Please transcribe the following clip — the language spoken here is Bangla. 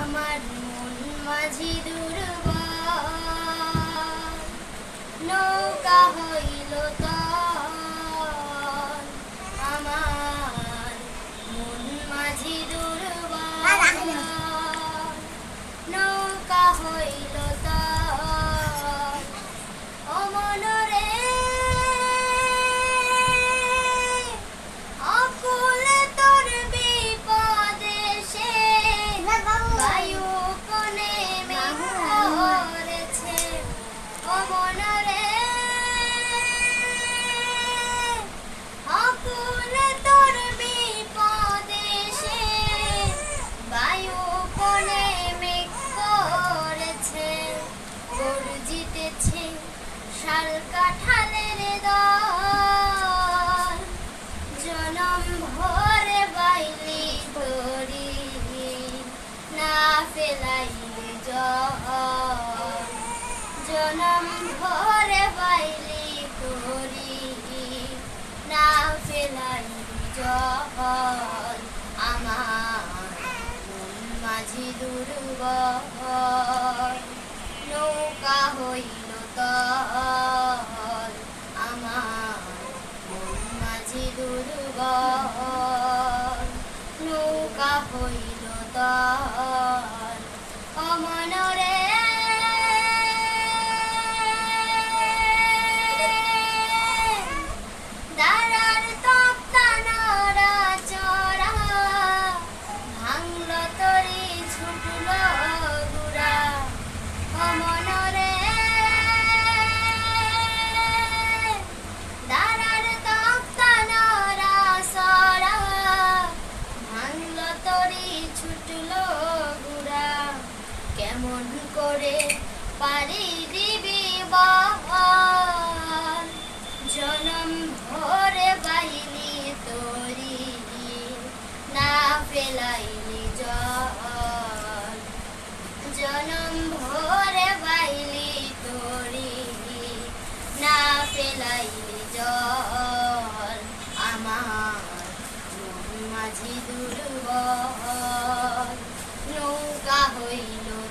আমার মন মাঝি দুর্বল, নৌকা হইল তল। আমার মন মাঝি দুর্বল, নৌকা হইল তল। ও মনরে অকুলে তোর বিপদে সে বায়ু কোণে মেঘ করেছে। ও মনরে অকুলে তোর বিপদে সে বায়ু কোণে মেঘ করেছে। গরু জিতেছে শাল কাঁঠালের দল, জনম ভরে বাইলি তোরি না ফেলাইলি জল। জনম ভরে বাইলি তোরি না ফেলাইলি জল। আমার মন মাঝি দুর্বল, নৌকা হইল তল। আমার মন মাঝি দুর্বল, নৌকা হইল তল। ও মনরে দাঁড়ার তক্তা নড়া চড়া, ভাঙল তরি ছুটল গুড়া। ও মনরে দাঁড়ার তক্তা নড়া চড়া, ভাঙল তরি ছুটল গুড়া। কেমন করে পারি দিবি বল, জনম ভরে বাইলি তোরি না ফেলাইলি জল। জনম ভরে বাইলি তোরি না ফেলাইলি জল। আমার মন মাঝি দুর্বল, নৌকা হইল